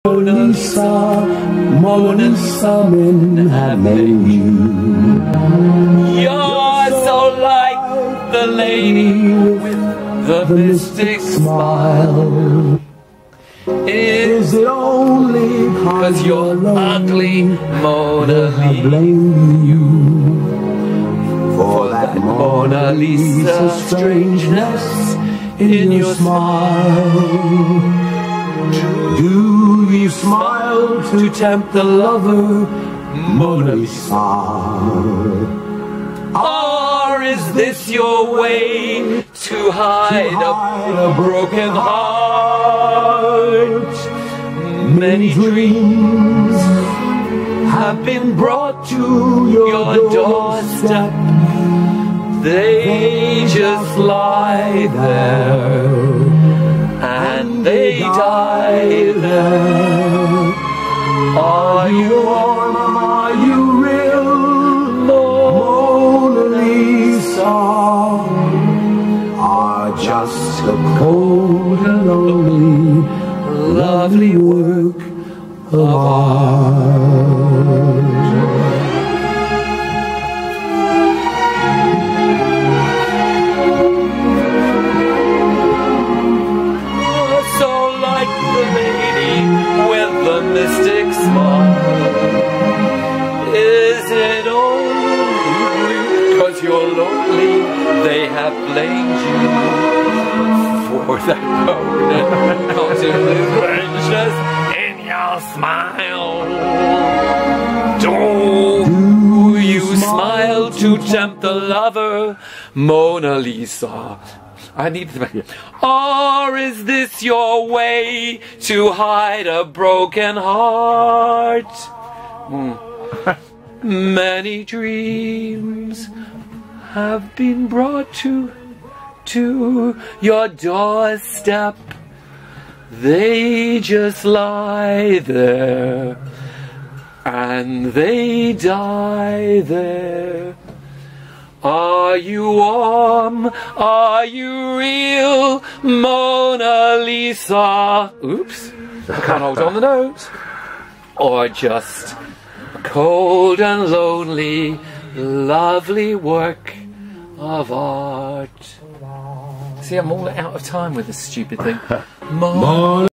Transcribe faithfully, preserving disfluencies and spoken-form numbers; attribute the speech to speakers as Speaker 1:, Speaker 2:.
Speaker 1: Lisa, Mona Lisa, men have named you.
Speaker 2: You're so like the lady with the mystic smile.
Speaker 1: Is it only
Speaker 2: cause you're ugly, Mona
Speaker 1: I blame you
Speaker 2: for that Mona Lisa strangeness in your smile?
Speaker 1: Do you smile
Speaker 2: To tempt the lover,
Speaker 1: Mona Lisa?
Speaker 2: Or is this your way to hide a broken heart? Many dreams have been brought to your doorstep. They just lie there and they die there. Are you warm? Are you real, Mona Lisa?
Speaker 1: Are just a cold and lonely,
Speaker 2: lovely work of art? So like the lady with the mystic smile. Is it only cause you're lonely they have blamed you for that permanent strangeness in your smile? Do you smile to tempt the lover, Mona Lisa? I need to make it. Or is this your way to hide a broken heart? Mm. Many dreams have been brought to to your doorstep. They just lie there and they die there. Are you warm? Are you real, Mona Lisa? Oops, I can't hold on the notes. Or just a cold and lonely, lovely work of art. See, I'm all out of time with this stupid thing. Mona